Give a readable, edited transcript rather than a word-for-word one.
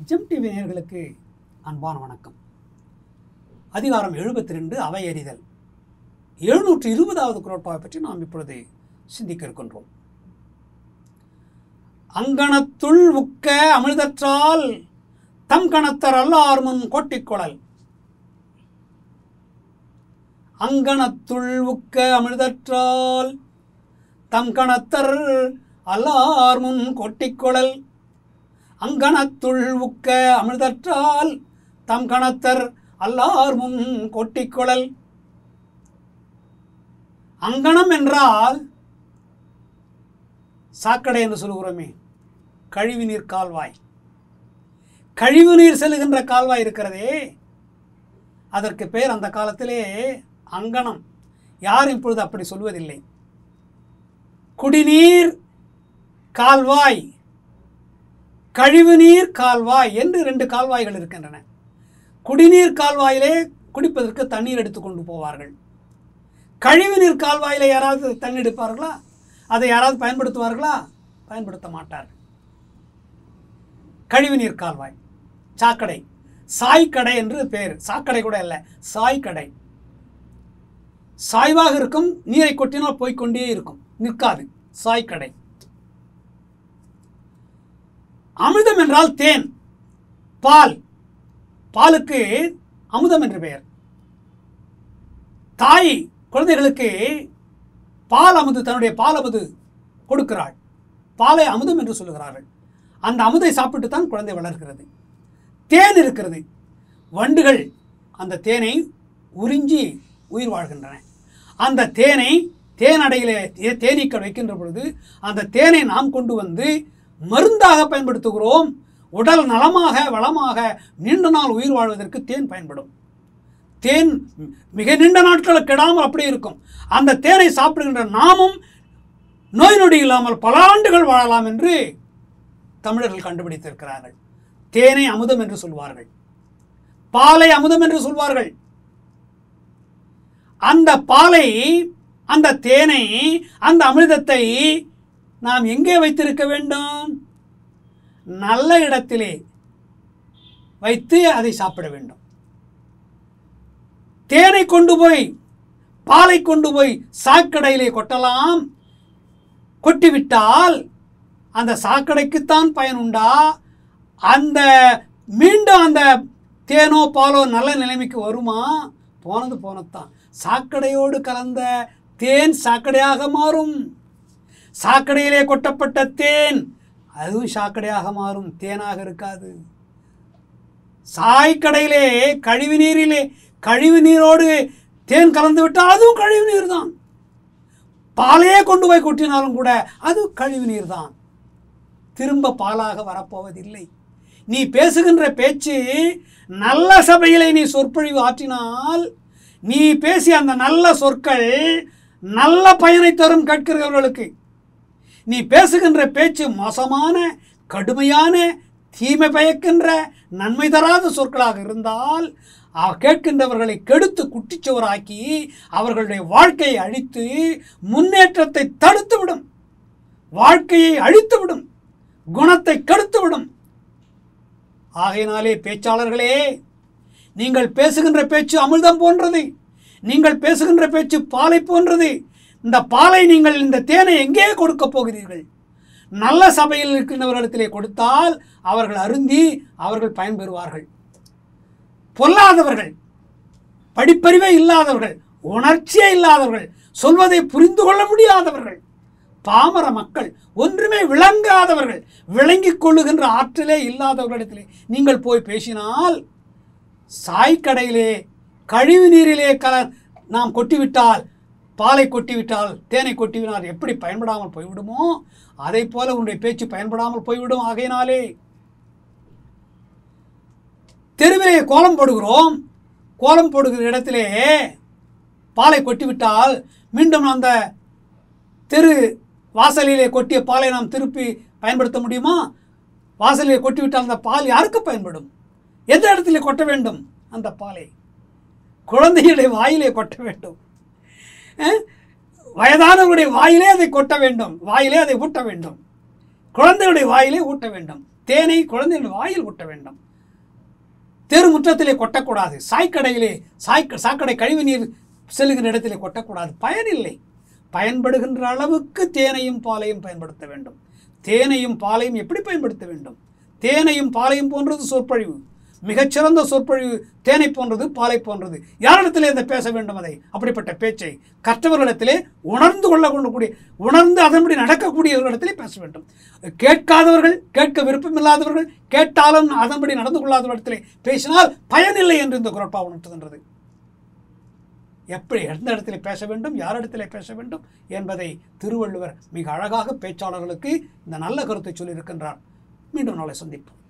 GeM TV நேயர்களுக்கு அன்பான வணக்கம். அதிகாரம் 72 அவை எறிதல். 720வது குறட்பாவை பற்றி நாம் இப்பொழுது சிந்திக்க இருக்கின்றோம். அங்கணத்துள் உக்க அமிழ்தற்றால் தம் கணத்தர் அல்லார் முன் கொட்டிக்கொளல். அங்கணத்துள் உக்க அமிழ்தற்றால் தம் கணத்தர் அல்லார் முன் கொட்டிக்கொளல். அங்கணத்துள் உக்க அமிழ்தற்றால் தம் கணத்தர் அல்லார் முன் கொட்டிக்கொளல். அங்கணம் என்றால் சாக்கடை என்று சொல்கிறோமே, கழிவுநீர் கால்வாய். கழிவுநீர் செல்லுகின்ற கால்வாய் இருக்கிறதே, அதற்கு பெயர் அந்த காலத்திலே அங்கணம். யாரும் இப்பொழுது அப்படி சொல்வதில்லை. குடிநீர் கால்வாய், கழிவுநீர் கால்வாய் என்று 2 கால்வாய்கள் இருக்கின்றன. குடிநீர் கால்வாயிலே குடிப்பதற்கு தண்ணீர் எடுத்து கொண்டு போவார்கள். கழிவுநீர் கால்வாயிலே யாராவது தண்ணீர் எடுப்பார்களா? அதை யாராவது பயன்படுத்துவார்களா? பயன்படுத்த மாட்டார்கள். கழிவுநீர் கால்வாய், சாக்கடை, சாய்க்கடை என்று பெயர். சாக்கடை கூட இல்லை, சாய்க்கடை. சாய்வாக இருக்கும், நீரை கொட்டினால் போய்கொண்டே இருக்கும், நிற்காது. சாய்க்கடை. அமிர்தம் என்றால் தேன், பால். பாலுக்கு அமுதம் என்று பெயர். தாய் குழந்தைகளுக்கு பால் அமுது, தன்னுடைய பால் அமுது கொடுக்கிறாள். பாலை அமுதம் என்று சொல்லுகிறார்கள். அந்த அமுதை சாப்பிட்டு தான் குழந்தை வளர்கிறது. தேன் இருக்கிறது. வண்டுகள் அந்த தேனை உறிஞ்சி உயிர் வாழ்கின்றன. அந்த தேனை தேனடையிலே தேனீக்கள் வைக்கின்ற பொழுது அந்த தேனை நாம் கொண்டு வந்து மருந்தாக பயன்படுத்துகிறோம். உடல் நலமாக வளமாக நீண்ட நாள் உயிர் வாழ்வதற்கு தேன் பயன்படும். தேன் மிக நீண்ட நாட்கள் கெடாமல் அப்படி இருக்கும். அந்த தேனை சாப்பிடுகின்ற நாமும் நோய் நொடி இல்லாமல் பல ஆண்டுகள் வாழலாம் என்று தமிழர்கள் கண்டுபிடித்திருக்கிறார்கள். தேனை அமுதம் என்று சொல்வார்கள், பாலை அமுதம் என்று சொல்வார்கள். அந்த பாலை, அந்த தேனை, அந்த அமிர்தத்தை நாம் எங்கே வைத்திருக்க வேண்டும்? நல்ல இடத்திலே வைத்து அதை சாப்பிட வேண்டும். தேனை கொண்டு போய், பாலை கொண்டு போய் சாக்கடையிலே கொட்டலாம். கொட்டிவிட்டால் அந்த சாக்கடைக்குத்தான் பயன் உண்டா? அந்த மீண்டும் அந்த தேனோ பாலோ நல்ல நிலைமைக்கு வருமா? போனது போனதுதான். சாக்கடையோடு கலந்த தேன் சாக்கடையாக மாறும். சாக்கடையிலே கொட்டப்பட்ட தேன் அதுவும் சாக்கடையாக மாறும், தேனாக இருக்காது. சாய்க்கடையிலே கழிவுநீரிலே கழிவுநீரோடு தேன் கலந்து விட்டால் அதுவும் கழிவுநீர் தான். பாலையே கொண்டு போய் கொட்டினாலும் கூட அது கழிவுநீர் தான். திரும்ப பாலாக வரப்போவதில்லை. நீ பேசுகின்ற பேச்சு நல்ல சபையிலே நீ சொற்பொழிவு ஆற்றினால், நீ பேசிய அந்த நல்ல சொற்கள் நல்ல பயனை தரும் கேட்கிறவர்களுக்கு. நீ பேசுகின்ற பேச்சு மோசமான, கடுமையான, தீமை பயக்கின்ற, நன்மை தராத சொற்களாக இருந்தால் கேட்கின்றவர்களை கெடுத்து குட்டிச்சுவராக்கி அவர்களுடைய வாழ்க்கையை அழித்து முன்னேற்றத்தை தடுத்துவிடும். வாழ்க்கையை அழித்துவிடும், குணத்தை கெடுத்துவிடும். ஆகையினாலே பேச்சாளர்களே, நீங்கள் பேசுகின்ற பேச்சு அமிர்தம் போன்றது. நீங்கள் பேசுகின்ற பேச்சு பாலை போன்றது. இந்த பாலை நீங்கள், இந்த தேனை எங்கே கொடுக்க போகிறீர்கள்? நல்ல சபையில் இருக்கின்றவர்களிடத்திலே கொடுத்தால் அவர்கள் அருந்தி அவர்கள் பயன்பெறுவார்கள். பொல்லாதவர்கள், படிப்பறிவே இல்லாதவர்கள், உணர்ச்சியே இல்லாதவர்கள், சொல்வதை புரிந்து கொள்ள முடியாதவர்கள், பாமர மக்கள், ஒன்றுமே விளங்காதவர்கள், விளங்கிக் கொள்ளுகின்ற ஆற்றலே இல்லாதவர்களிடத்திலே நீங்கள் போய் பேசினால், சாய்க்கடையிலே கழிவு நீரிலே நாம் கொட்டிவிட்டால், பாலை கொட்டிவிட்டால், தேனை கொட்டிவிட்டால் எப்படி பயன்படாமல் போய்விடுமோ அதை போல உன்னுடைய பேச்சு பயன்படாமல் போய்விடும். ஆகையினாலே தெருவிலே கோலம் போடுகிறோம். கோலம் போடுகிற இடத்திலே பாலை கொட்டிவிட்டால் மீண்டும் அந்த தெரு வாசலிலே கொட்டிய பாலை நாம் திருப்பி பயன்படுத்த முடியுமா? வாசலிலே கொட்டிவிட்டால் அந்த பால் யாருக்கு பயன்படும்? எந்த இடத்திலே கொட்ட வேண்டும்? அந்த பாலை குழந்தைகளுடைய வாயிலே கொட்ட வேண்டும். வயதானவருடைய வாயிலே அதை கொட்ட வேண்டும், வாயிலே அதை ஊட்ட வேண்டும். குழந்தைகளுடைய வாயிலே ஊட்ட வேண்டும். தேனை குழந்தைகள் வாயில் கொட்ட வேண்டும். தெருமுற்றத்திலே கொட்டக்கூடாது. சாக்கடையிலே சாக்கடை கழிவுநீர் செல்லுகிற இடத்திலே கொட்டக்கூடாது. பயனில்லை. பயன்படுகின்ற அளவுக்கு தேனையும் பாலையும் பயன்படுத்த வேண்டும். தேனையும் பாலையும் எப்படி பயன்படுத்த வேண்டும்? தேனையும் பாலையும் போன்றது சொற்பொழிவு. மிகச்சிறந்த சொற்பொழிவு தேனை போன்றது, பாலை போன்றது. யாரிடத்திலே இந்த பேச வேண்டும்? அதை அப்படிப்பட்ட பேச்சை கற்றவர்களிடத்திலே உணர்ந்து அதன்படி நடக்கக்கூடியவர்களிடத்திலே பேச வேண்டும். கேட்காதவர்கள், கேட்க விருப்பமில்லாதவர்கள், கேட்டாலும் அதன்படி நடந்து கொள்ளாதவர்களிடத்திலே பேசினால் பயனில்லை என்று இந்த குறட்பா உணர்த்துகின்றது. எப்படி எந்த இடத்திலே பேச வேண்டும், யாரிடத்திலே பேச வேண்டும் என்பதை திருவள்ளுவர் மிக அழகாக பேச்சாளர்களுக்கு இந்த நல்ல கருத்தை சொல்லியிருக்கின்றார். மீண்டும் நாளை சந்திப்போம்.